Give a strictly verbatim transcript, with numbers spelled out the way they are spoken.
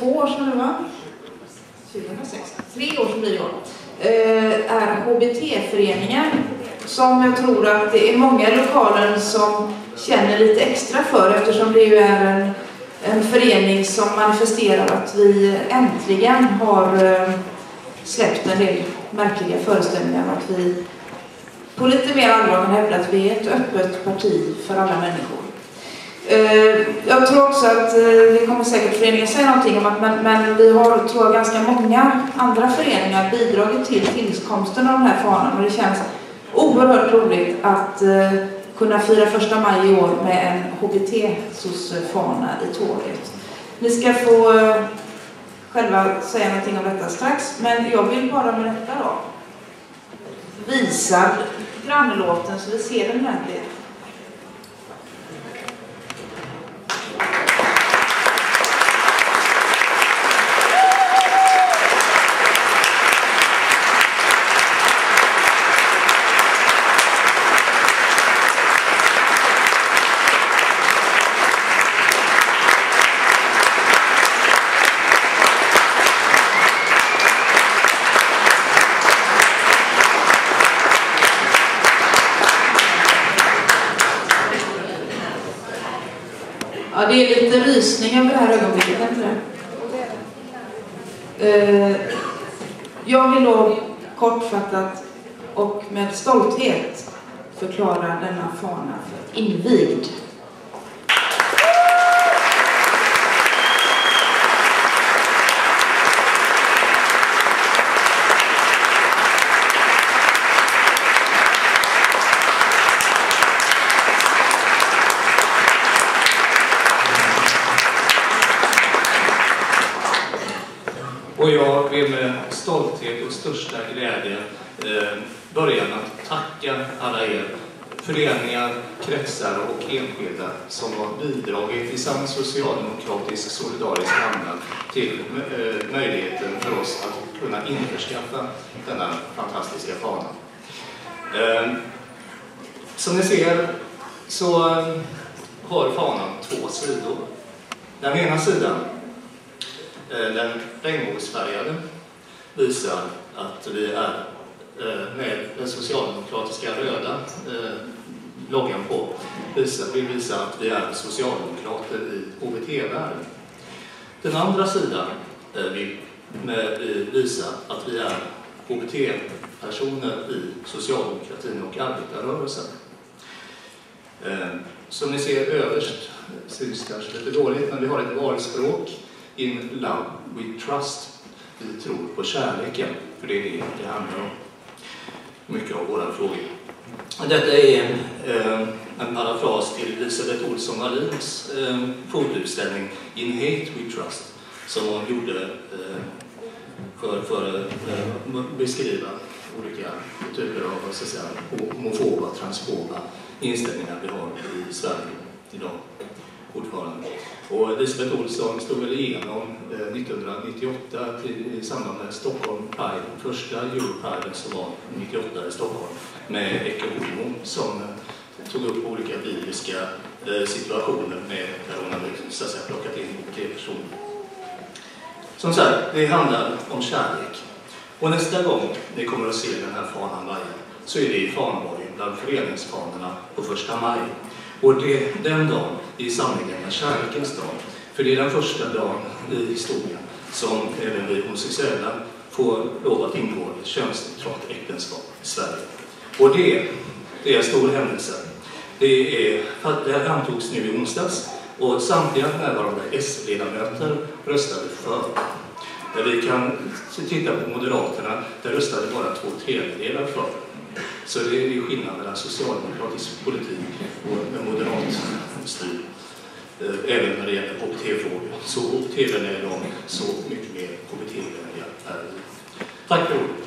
två år sedan det var, tjugohundrasex, tre år sedan blir det år, är H B T-föreningen som jag tror att det är många i lokalen som känner lite extra för, eftersom det ju är en, en förening som manifesterar att vi äntligen har släppt en del märkliga föreställningar och att vi på lite mer allvar kan hävda att vi är ett öppet parti för alla människor. Jag tror också att det kommer säkert föreningen säga någonting om att men, men vi har, tror jag, ganska många andra föreningar bidragit till tillkomsten av den här fanan, och det känns oerhört roligt att uh, kunna fira första maj i år med en H B T-soc-fana i tåget. Ni ska få uh, själva säga någonting om detta strax, men jag vill bara med detta då visa grannlåten så vi ser den här lite. Ja, det är lite rysning över det här ögonblicket, inte det? Uh, jag vill då kortfattat och med stolthet förklara denna fana för invigd. Och jag vill med stolthet och största glädje eh, börja med att tacka alla er föreningar, kretsar och enskilda som har bidragit i sann socialdemokratisk solidarisk anda till eh, möjligheten för oss att kunna införskaffa denna fantastiska fana. Eh, som ni ser så eh, har fanan två sidor. Den ena sidan, den regnbågsfärgade, visar att vi är med den socialdemokratiska röda eh, loggan på, visar, vill visa att vi är socialdemokrater i H B T-världen. Den andra sidan eh, vill med, visa att vi är H B T-personer i socialdemokratin och arbetarrörelsen. Eh, som ni ser överst, syns kanske lite dåligt, men vi har ett valspråk: In love we trust. Vi tror på kärleken, för det är det det handlar om. Mycket av våra frågor. Detta är en, eh, en parafras till Elisabeth Olsson Wallins eh, fotoutställning In hate we trust, som hon gjorde eh, för, för att eh, beskriva olika typer av så att säga, homofoba, transfoba inställningar vi har i Sverige idag fortfarande. Och Elisabeth Olsson stod väl igenom eh, nittonhundranittioåtta i, i samband med Stockholm Pride, första Europride som var nittioåtta i Stockholm, med Ecce Homo som eh, tog upp olika bibliska eh, situationer med, där hon hade så att säga, plockat in tre personer. Som sagt, det handlar om kärlek. Och nästa gång ni kommer att se den här fanan vaja, så är det i fanborgen bland föreningsfanorna på första maj. Och det, den dagen är sanningen en kärlekens dag. För det är den första dagen i historien som även vi homosexuella får lov att ingå i könsneutralt äktenskap i Sverige. Och det, det är en stor händelse. Det, är, det antogs nu i onsdags och samtliga närvarande S-ledamöter röstade för. Där vi kan titta på Moderaterna, där röstade bara två tredjedelar för. Så det är skillnad mellan socialdemokratisk politik och en moderat styr. Även när det gäller H B T-frågor. Så H B T-vänliga är de, så mycket mer H B T-vänliga är vi. Tack för ordet.